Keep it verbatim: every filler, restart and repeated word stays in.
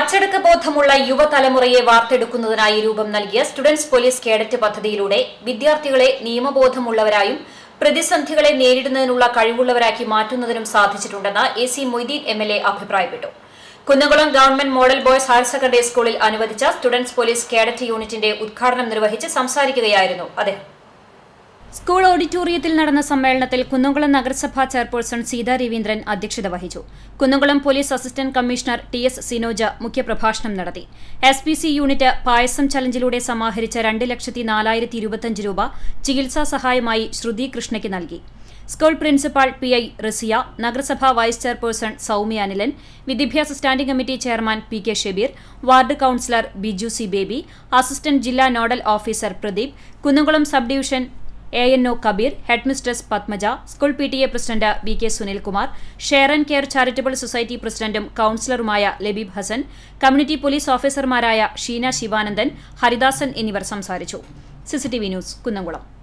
അച്ചടക്ക ബോധമുള്ള യുവതലമുറയെ വാർത്തെടുക്കുന്നതിനായി രൂപം നൽകിയ സ്റ്റുഡൻസ് പോലീസ് കേഡറ്റ് പദ്ധതിയിലൂടെ വിദ്യാർത്ഥികളെ നിയമബോധമുള്ളവരായും പ്രതിസന്ധികളെ നേരിടുന്നതിനുള്ള കഴിവുള്ളവരാക്കി മാറ്റുന്നതിനും സാധിച്ചിട്ടുണ്ടെന്ന് A C Moideen M L A അഭിപ്രായപ്പെട്ടു. Kunnamkulam government model boys higher secondary സ്കൂളിൽ അനുവദിച്ച സ്റ്റുഡൻസ് പോലീസ് കേഡറ്റ് യൂണിറ്റിന്റെ ഉദ്ഘാടനം നിർവഹിച്ച് സംസാരിക്കുകയായിരുന്നു അദ്ദേഹം. സ്കൂൾ ഓഡിറ്റോറിയത്തിൽ നടന്ന സമ്മേളനത്തിൽ കുന്നംകുളം നഗരസഭാ ചെയർപേഴ്സൺ സീതാ രവീന്ദ്രൻ അധ്യക്ഷത വഹിച്ചു. Kunnamkulam police assistant commissioner T S Sinoj മുഖ്യപ്രഭാഷണം നടത്തി. S P C unit payasam ചലഞ്ചിലൂടെ സമാഹരിച്ച രണ്ട് ലക്ഷത്തി നാലായിരത്തി ഇരുപത്തിയഞ്ച് രൂപ ചികിത്സാ സഹായമായി ശ്രുതി കൃഷ്ണയ്ക്ക് നൽകി. School principal P I Raziya, നഗരസഭാ വൈസ് ചെയർപേഴ്സൺ സൌമ്യ അനിലൻ, വിദ്യാഭ്യാസ standing committee chairman P K Shabeer, ward councillor Biju C Baby, assistant ജില്ലാ nodal officer Pradeep, Kunnamkulam sub division A N O Kabeer, headmistress Padmaja, school P T A president V K Sunilkumar, share and care charitable society പ്രസിഡന്റും കൌൺസിലറുമായ Labeeb Hassan, community police ഓഫീസർമാരായ ഷീന ശിവാനന്ദൻ, ഹരിദാസൻ എന്നിവർ സംസാരിച്ചു. CCTV news Kunnamkulam.